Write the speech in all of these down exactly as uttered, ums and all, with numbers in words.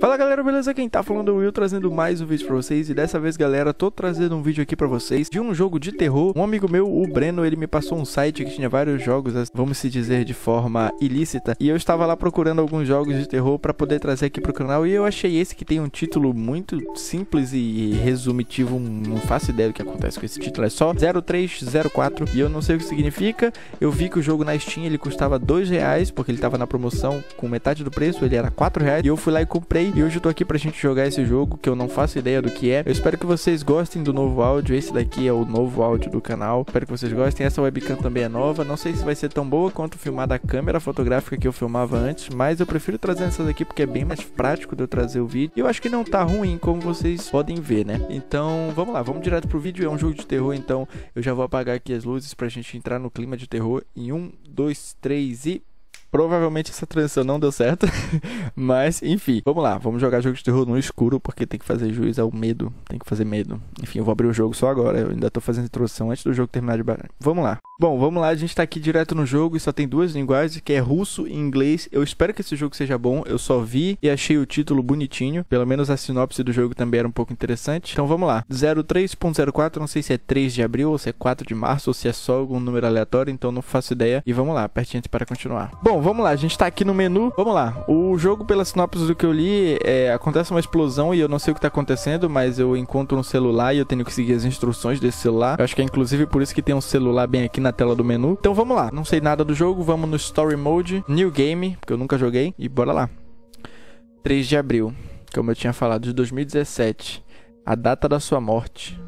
Fala galera, beleza? Quem tá falando é o Will, trazendo mais um vídeo pra vocês. E dessa vez, galera, tô trazendo um vídeo aqui pra vocês de um jogo de terror. Um amigo meu, o Breno, ele me passou um site que tinha vários jogos, vamos se dizer, de forma ilícita. E eu estava lá procurando alguns jogos de terror pra poder trazer aqui pro canal. E eu achei esse que tem um título muito simples e resumitivo. Não faço ideia do que acontece com esse título, é só zero três zero quatro. E eu não sei o que significa. Eu vi que o jogo na Steam, ele custava dois reais, porque ele tava na promoção com metade do preço, ele era quatro reais. E eu fui lá e comprei. E hoje eu tô aqui pra gente jogar esse jogo, que eu não faço ideia do que é. Eu espero que vocês gostem do novo áudio. Esse daqui é o novo áudio do canal. Espero que vocês gostem. Essa webcam também é nova. Não sei se vai ser tão boa quanto filmar da câmera fotográfica que eu filmava antes, mas eu prefiro trazer essa daqui porque é bem mais prático de eu trazer o vídeo. E eu acho que não tá ruim, como vocês podem ver, né? Então, vamos lá. Vamos direto pro vídeo. É um jogo de terror, então eu já vou apagar aqui as luzes pra gente entrar no clima de terror em um, dois, três e... Provavelmente essa transição não deu certo, mas enfim, vamos lá, vamos jogar jogo de terror no escuro, porque tem que fazer juiz ao medo, tem que fazer medo. Enfim, eu vou abrir o jogo só agora, eu ainda tô fazendo a introdução antes do jogo terminar de baralho. Vamos lá. Bom, vamos lá, a gente tá aqui direto no jogo e só tem duas linguagens, que é russo e inglês. Eu espero que esse jogo seja bom, eu só vi e achei o título bonitinho, pelo menos a sinopse do jogo também era um pouco interessante. Então vamos lá, zero três ponto zero quatro, não sei se é três de abril, ou se é quatro de março, ou se é só algum número aleatório, então não faço ideia. E vamos lá, aperte Enter para continuar. Bom, vamos lá, a gente tá aqui no menu, vamos lá. O jogo, pela sinopse do que eu li, é, acontece uma explosão e eu não sei o que tá acontecendo, mas eu encontro um celular e eu tenho que seguir as instruções desse celular. Eu acho que é inclusive por isso que tem um celular bem aqui na tela do menu. Então vamos lá, não sei nada do jogo, vamos no Story Mode, New Game, porque eu nunca joguei, e bora lá. três de abril, como eu tinha falado, de dois mil e dezessete, a data da sua morte.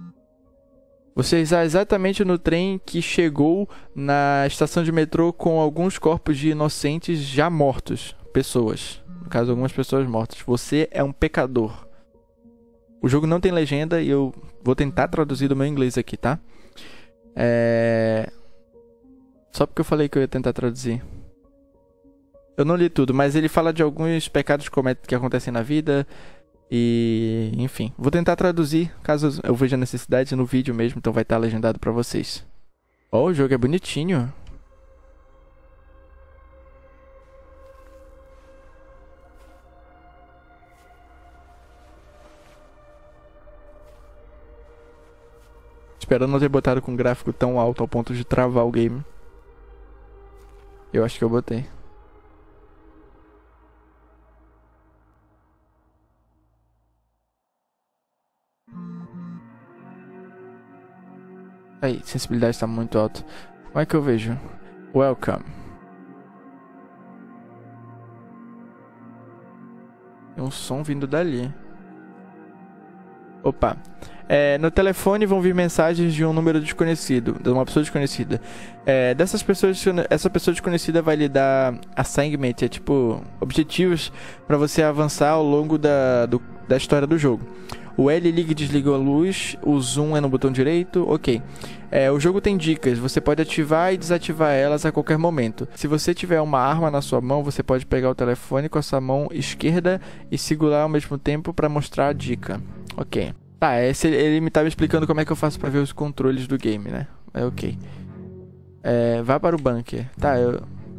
Você está exatamente no trem que chegou na estação de metrô com alguns corpos de inocentes já mortos. Pessoas. No caso, algumas pessoas mortas. Você é um pecador. O jogo não tem legenda e eu vou tentar traduzir do meu inglês aqui, tá? É... Só porque eu falei que eu ia tentar traduzir. Eu não li tudo, mas ele fala de alguns pecados que acontecem na vida... E, enfim, vou tentar traduzir, caso eu veja necessidade no vídeo mesmo, então vai estar legendado pra vocês. Ó, oh, o jogo é bonitinho. Espero não ter botado com um gráfico tão alto ao ponto de travar o game. Eu acho que eu botei. Aí, sensibilidade está muito alta. Como é que eu vejo? Welcome. Tem um som vindo dali. Opa. É, no telefone vão vir mensagens de um número desconhecido, de uma pessoa desconhecida. É, dessas pessoas, essa pessoa desconhecida vai lhe dar assignment, é tipo objetivos para você avançar ao longo da, do, da história do jogo. O L liga e desliga a luz, o zoom é no botão direito, ok. É, o jogo tem dicas, você pode ativar e desativar elas a qualquer momento. Se você tiver uma arma na sua mão, você pode pegar o telefone com a sua mão esquerda e segurar ao mesmo tempo para mostrar a dica. Ok. Tá, esse, ele me estava explicando como é que eu faço para ver os controles do game, né? É ok. É, vá para o bunker. Tá, eu...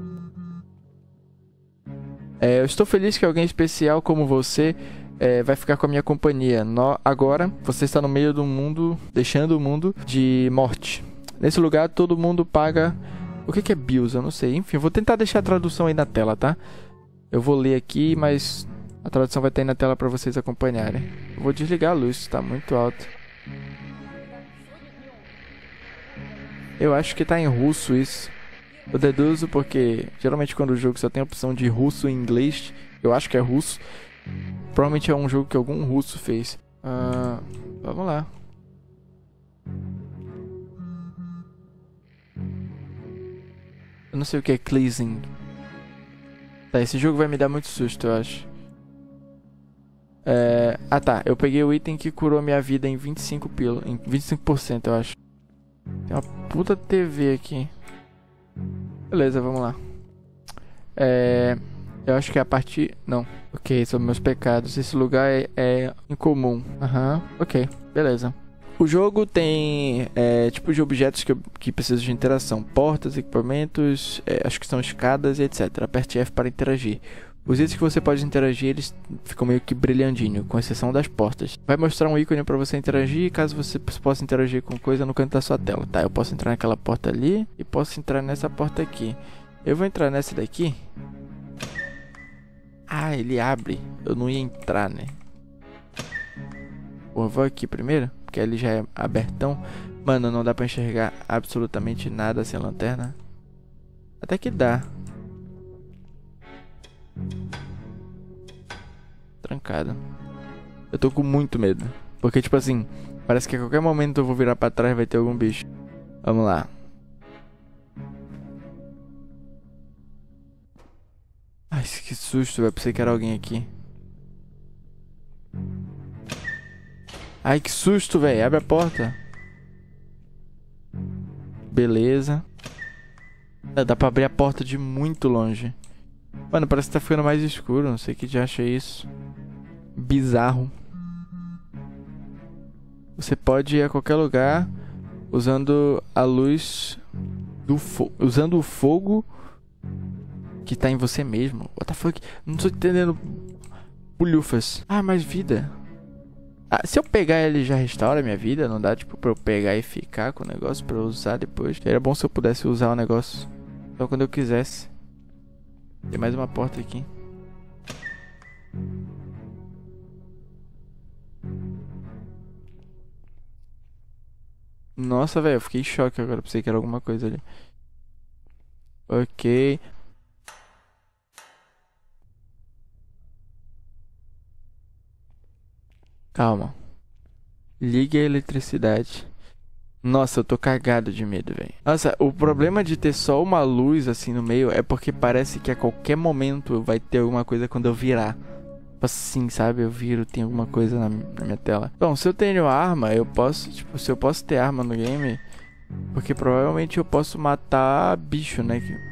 É, eu estou feliz que alguém especial como você... É, vai ficar com a minha companhia. No, agora, você está no meio do mundo, deixando o mundo de morte. Nesse lugar, todo mundo paga... O que, que é bills? Eu não sei. Enfim, eu vou tentar deixar a tradução aí na tela, tá? Eu vou ler aqui, mas a tradução vai estar aí na tela para vocês acompanharem. Eu vou desligar a luz, está muito alto. Eu acho que está em russo isso. Eu deduzo porque, geralmente, quando o jogo só tem a opção de russo e inglês, eu acho que é russo. Provavelmente é um jogo que algum russo fez. Uh, vamos lá. Eu não sei o que é cleansing. Tá, esse jogo vai me dar muito susto, eu acho. É... Ah tá, eu peguei o item que curou minha vida em vinte e cinco pila, em vinte e cinco por cento, eu acho. Tem uma puta T V aqui. Beleza, vamos lá. É... Eu acho que é a partir... Não. Ok, sobre meus pecados. Esse lugar é, é incomum. Aham. Uhum. Ok, beleza. O jogo tem é, tipos de objetos que, que precisam de interação. Portas, equipamentos, é, acho que são escadas e etcétera. Aperte F para interagir. Os itens que você pode interagir, eles ficam meio que brilhandinho, com exceção das portas. Vai mostrar um ícone pra você interagir, caso você possa interagir com coisa no canto da sua tela. Tá, eu posso entrar naquela porta ali e posso entrar nessa porta aqui. Eu vou entrar nessa daqui. Ah, ele abre. Eu não ia entrar, né? Pô, eu vou aqui primeiro, porque ele já é abertão. Mano, não dá pra enxergar absolutamente nada sem lanterna. Até que dá. Trancado. Eu tô com muito medo. Porque, tipo assim, parece que a qualquer momento eu vou virar pra trás e vai ter algum bicho. Vamos lá. Ai, que susto, velho. Pensei que era alguém aqui. Ai, que susto, velho. Abre a porta. Beleza. Dá pra abrir a porta de muito longe. Mano, parece que tá ficando mais escuro. Não sei o que já acha isso. Bizarro. Você pode ir a qualquer lugar usando a luz do fogo. Usando o fogo que tá em você mesmo. What the fuck? Não tô entendendo. Pulhufas. Ah, mais vida. Ah, se eu pegar ele já restaura a minha vida? Não dá tipo pra eu pegar e ficar com o negócio pra eu usar depois? Era bom se eu pudesse usar o negócio só quando eu quisesse. Tem mais uma porta aqui. Nossa, velho, eu fiquei em choque agora. Pensei que era alguma coisa ali. Ok. Calma. Ligue a eletricidade. Nossa, eu tô cagado de medo, velho. Nossa, o problema de ter só uma luz assim no meio é porque parece que a qualquer momento vai ter alguma coisa quando eu virar. Tipo assim, sabe? Eu viro, tem alguma coisa na, na minha tela. Bom, se eu tenho arma, eu posso... Tipo, se eu posso ter arma no game... Porque provavelmente eu posso matar bicho, né? Que...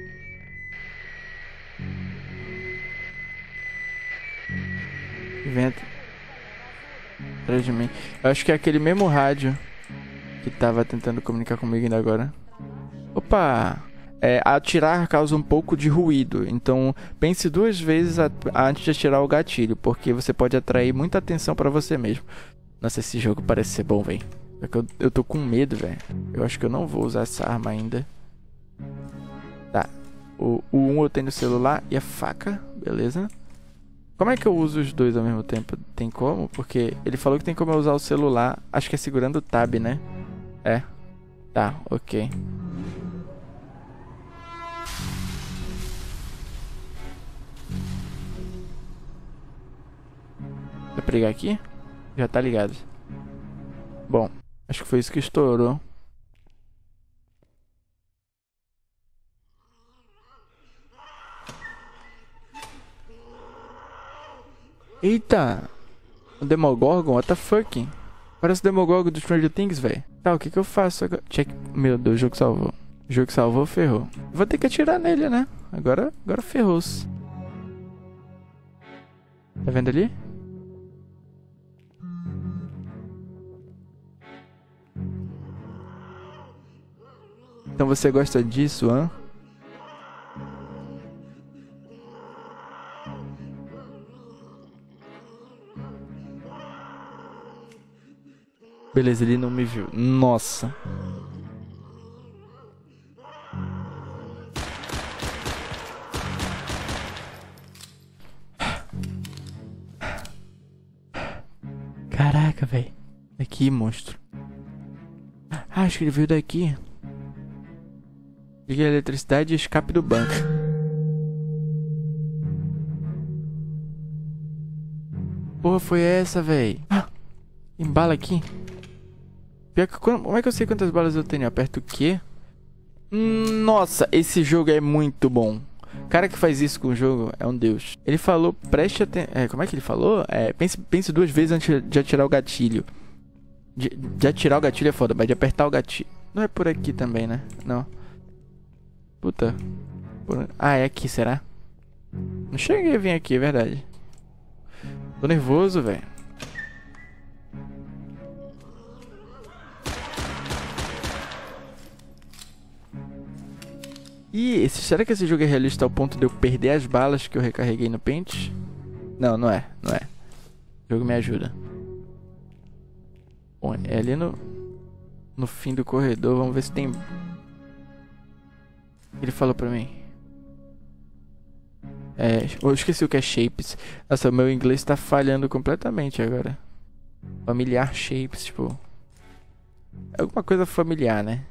Vento. Atrás de mim. Eu acho que é aquele mesmo rádio que tava tentando comunicar comigo ainda agora. Opa! É, atirar causa um pouco de ruído, então pense duas vezes a, antes de atirar o gatilho, porque você pode atrair muita atenção pra você mesmo. Nossa, esse jogo parece ser bom, velho. É que eu, eu tô com medo, velho. Eu acho que eu não vou usar essa arma ainda. Tá. O, o um eu tenho no celular e a faca, beleza. Como é que eu uso os dois ao mesmo tempo? Tem como? Porque ele falou que tem como eu usar o celular, acho que é segurando o tab, né? É. Tá, ok. Vai pregar aqui? Já tá ligado. Bom, acho que foi isso que estourou. Eita! O Demogorgon, what the fuck? Parece o Demogorgon do Stranger Things, velho. Tá, o que que eu faço agora? Check. Meu Deus, o jogo salvou. O jogo salvou, ferrou. Vou ter que atirar nele, né? Agora, agora ferrou-se. Tá vendo ali? Então você gosta disso, hã? Beleza, ele não me viu. Nossa. Caraca, velho. Aqui, monstro. Ah, acho que ele veio daqui. Liga a eletricidade e escape do banco. Porra, foi essa, velho? Ah, embala aqui. Pior que, como é que eu sei quantas balas eu tenho? Eu aperto o quê? Hum, nossa, esse jogo é muito bom. O cara que faz isso com o jogo é um deus. Ele falou, preste atenção. É, como é que ele falou? É, pense, pense duas vezes antes de atirar o gatilho. De, de atirar o gatilho é foda, mas de apertar o gatilho. Não é por aqui também, né? Não. Puta. Por... Ah, é aqui, será? Não cheguei a vir aqui, é verdade. Tô nervoso, velho. Ih, esse, será que esse jogo é realista ao ponto de eu perder as balas que eu recarreguei no pente? Não, não é, não é. O jogo me ajuda. Bom, é ali no, no fim do corredor. Vamos ver se tem... Ele falou pra mim. É, eu esqueci o que é shapes. Nossa, o meu inglês tá falhando completamente agora. Familiar shapes, tipo... É alguma coisa familiar, né?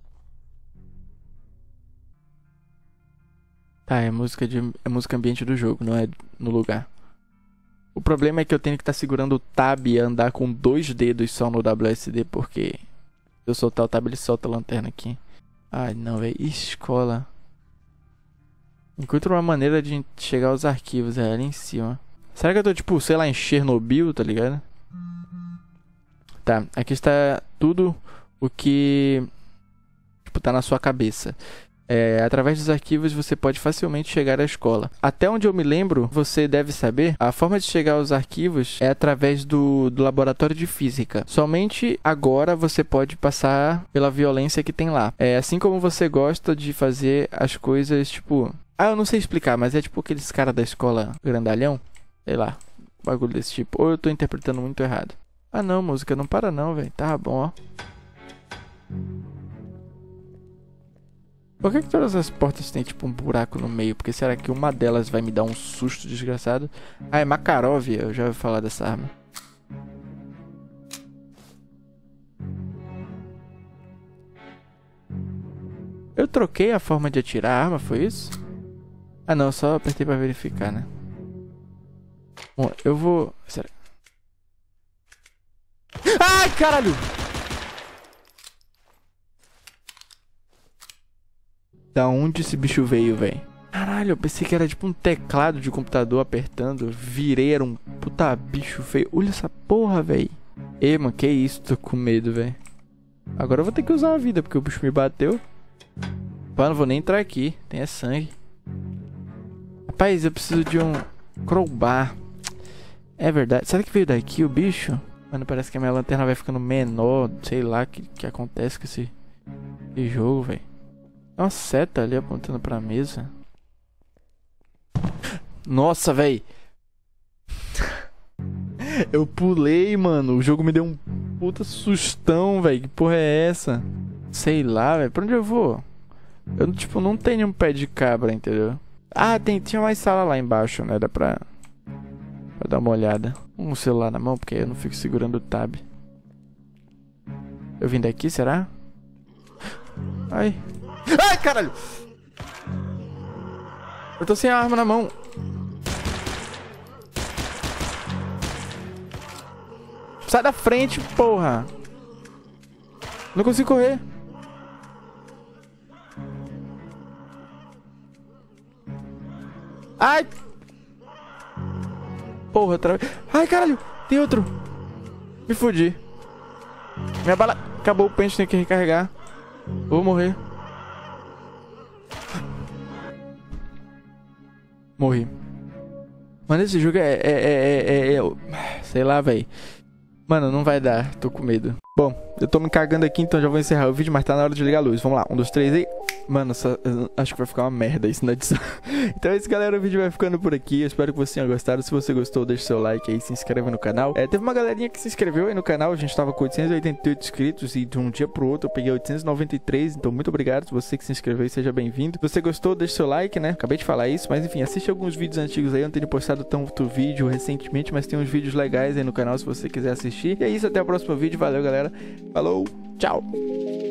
Tá, é música de é música ambiente do jogo, não é no lugar. O problema é que eu tenho que estar tá segurando o tab e andar com dois dedos só no W S D, porque se eu soltar o tab ele solta a lanterna aqui. Ai, não, velho. Escola. Encontre uma maneira de chegar aos arquivos, é ali em cima. Será que eu tô tipo, sei lá, em Chernobyl, tá ligado? Tá, aqui está tudo o que tipo, tá na sua cabeça. É, através dos arquivos você pode facilmente chegar à escola. Até onde eu me lembro, você deve saber, a forma de chegar aos arquivos é através do, do laboratório de física. Somente agora você pode passar pela violência que tem lá. É assim como você gosta de fazer as coisas, tipo... Ah, eu não sei explicar, mas é tipo aqueles caras da escola grandalhão. Sei lá, bagulho desse tipo. Ou eu tô interpretando muito errado. Ah não, música, não para não, velho. Tá bom, ó. Por que, que todas as portas têm tipo um buraco no meio? Porque será que uma delas vai me dar um susto desgraçado? Ah, é Makarov, eu já ouvi falar dessa arma. Eu troquei a forma de atirar a arma, foi isso? Ah não, só apertei pra verificar, né? Bom, eu vou... Será... Ai, caralho! Da onde esse bicho veio, velho? Caralho, eu pensei que era tipo um teclado de computador apertando. Virei, era um puta bicho feio. Olha essa porra, velho. Ei, mano, que isso? Tô com medo, velho. Agora eu vou ter que usar a vida, porque o bicho me bateu. Pá, não vou nem entrar aqui. Tem é sangue. Rapaz, eu preciso de um crowbar. É verdade. Será que veio daqui o bicho? Mano, parece que a minha lanterna vai ficando menor. Sei lá o que, que acontece com esse, esse jogo, velho. Tem uma seta ali apontando pra mesa. Nossa, velho. Eu pulei, mano. O jogo me deu um puta sustão, velho. Que porra é essa? Sei lá, velho. Pra onde eu vou? Eu, tipo, não tenho um pé de cabra, entendeu? Ah, tem, tinha mais sala lá embaixo, né? Dá pra, pra dar uma olhada. Um celular na mão, porque eu não fico segurando o tab. Eu vim daqui, será? Ai. Ai, caralho! Eu tô sem a arma na mão. Sai da frente, porra! Não consigo correr. Ai! Porra, tra... Ai, caralho! Tem outro! Me fudi. Minha bala... Acabou o pente, tem que recarregar. Vou morrer. Morri. Mano, esse jogo é... é, é, é, é... Sei lá, velho. Mano, não vai dar. Tô com medo. Bom, eu tô me cagando aqui, então já vou encerrar o vídeo, mas tá na hora de ligar a luz. Vamos lá. Um, dois, três e... Mano, essa... acho que vai ficar uma merda isso na edição. Então é isso, galera. O vídeo vai ficando por aqui. Eu espero que você tenha gostado. Se você gostou, deixa seu like aí, se inscreve no canal. É, teve uma galerinha que se inscreveu aí no canal. A gente tava com oitocentos e oitenta e oito inscritos e de um dia pro outro eu peguei oitocentos e noventa e três. Então muito obrigado. Você que se inscreveu, seja bem-vindo. Se você gostou, deixa seu like, né? Acabei de falar isso, mas enfim, assiste alguns vídeos antigos aí. Eu não tenho postado tanto vídeo recentemente, mas tem uns vídeos legais aí no canal se você quiser assistir. E é isso, até o próximo vídeo. Valeu, galera. Falou, tchau!